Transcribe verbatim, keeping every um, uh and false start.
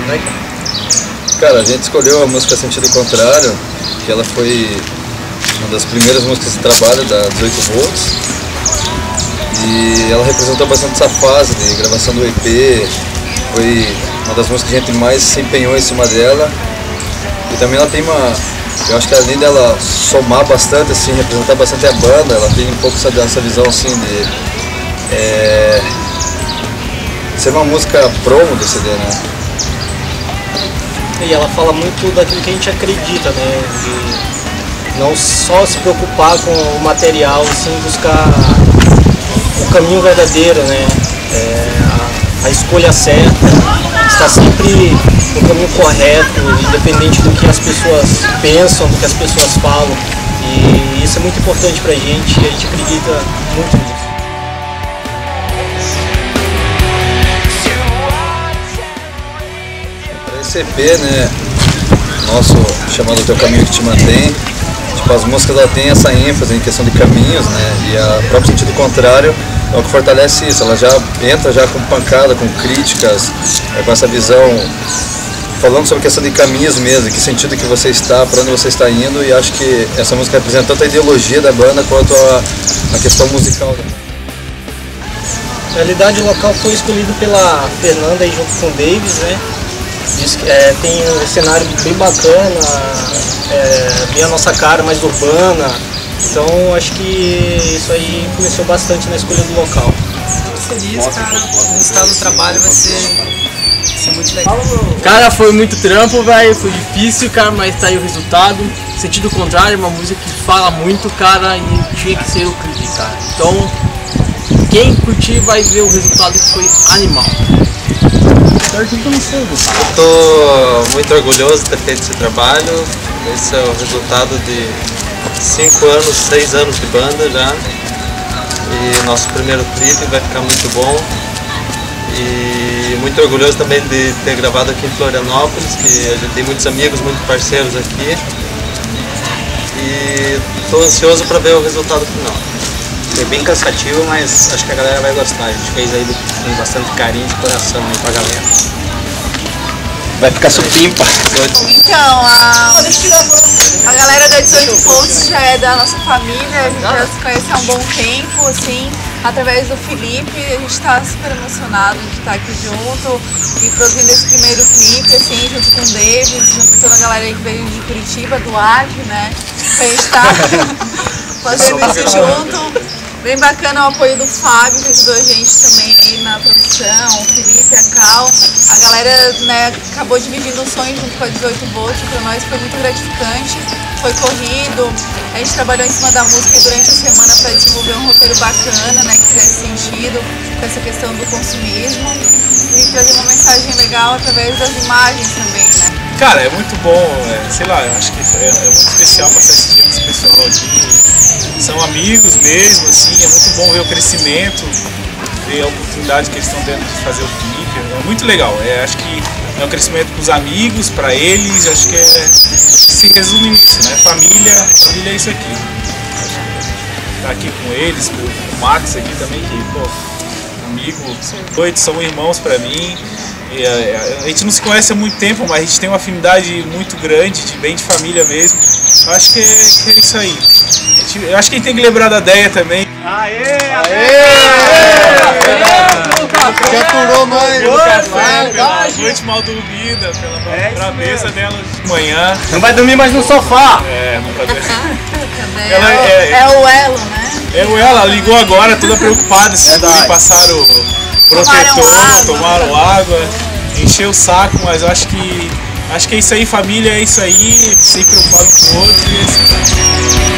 Né? Cara, a gente escolheu a música Sentido Contrário, que ela foi uma das primeiras músicas de trabalho da dezoito volts. E ela representou bastante essa fase de gravação do E P, foi uma das músicas que a gente mais se empenhou em cima dela. E também ela tem uma, eu acho que além dela somar bastante, assim, representar bastante a banda, ela tem um pouco essa, essa visão assim de é, ser uma música promo do C D, né? E ela fala muito daquilo que a gente acredita, né? De não só se preocupar com o material, sim buscar o caminho verdadeiro, né? É, a, a escolha certa, estar sempre no caminho correto, independente do que as pessoas pensam, do que as pessoas falam. E isso é muito importante pra gente e a gente acredita muito nisso. Esse E P, né, nosso chamado Teu Caminho Que Te Mantém, tipo, as músicas ela tem essa ênfase em questão de caminhos, né, e a próprio Sentido Contrário é o que fortalece isso, ela já entra já com pancada, com críticas, é, com essa visão, falando sobre a questão de caminhos mesmo, em que sentido que você está, para onde você está indo, e acho que essa música representa tanto a ideologia da banda quanto a, a questão musical da banda. A realidade local foi escolhido pela Fernanda aí junto com o Davis, né? Diz que, é, tem um cenário bem bacana, é, bem a nossa cara, mais urbana. Então acho que isso aí influenciou bastante na escolha do local. Feliz, cara. O resultado do trabalho vai ser, vai ser muito legal. Cara, foi muito trampo, velho. Foi difícil, cara, mas tá aí o resultado. Sentido Contrário, uma música que fala muito, cara, e tinha que ser o clipe, cara. Então, quem curtir vai ver o resultado que foi animal. Eu tô muito orgulhoso de ter feito esse trabalho. Esse é o resultado de cinco anos, seis anos de banda já. E nosso primeiro clipe vai ficar muito bom. E muito orgulhoso também de ter gravado aqui em Florianópolis, que a gente tem muitos amigos, muitos parceiros aqui. E tô ansioso para ver o resultado final. Foi bem cansativo, mas acho que a galera vai gostar. A gente fez aí com bastante carinho de coração aí pra galera. Vai ficar supimpa. Então, a, a galera da dezoito volts já é da nossa família, a gente já se conhece há um bom tempo, assim, através do Felipe. A gente tá super emocionado de estar aqui junto e produzindo esse primeiro clipe, assim, junto com o David, junto com toda a galera aí que veio de Curitiba, do A D, né? A gente tá fazendo isso junto. Bem bacana o apoio do Fábio, que ajudou a gente também aí na produção, o Felipe, a Cal. A galera, né, acabou dividindo o sonho junto com a dezoito volts, para nós foi muito gratificante, foi corrido. A gente trabalhou em cima da música durante a semana para desenvolver um roteiro bacana, né, que fizesse sentido com essa questão do consumismo e trazer uma mensagem legal através das imagens também, né? Cara, é muito bom, é, sei lá, eu acho que é, é muito especial passar esse dia com esse pessoal aqui. São amigos mesmo, assim, é muito bom ver o crescimento, ver a oportunidade que eles estão tendo de fazer o clipe, é muito legal. É, acho que é um crescimento para os amigos, para eles, acho que é, se resume nisso, né? Família, família é isso aqui. Tá aqui com eles, com o Max aqui também, que, pô, amigo, dois são irmãos para mim. E a, a gente não se conhece há muito tempo, mas a gente tem uma afinidade muito grande, de bem de família mesmo. Eu acho que é, que é isso aí. Gente, eu acho que a gente tem que lembrar da Deia também. Aê! Aê! Que aturou nós! Pela noite mal dormida, pela é travessa dela de manhã. Não vai dormir mais no sofá! É, não vai dormir. Ela é, é o elo, né? É o elo, ela ligou agora, toda preocupada se passaram protetor, tomaram, tomaram água, encheu o saco, mas eu acho que acho que é isso aí, família é isso aí, se preocupar um com o outro e é isso.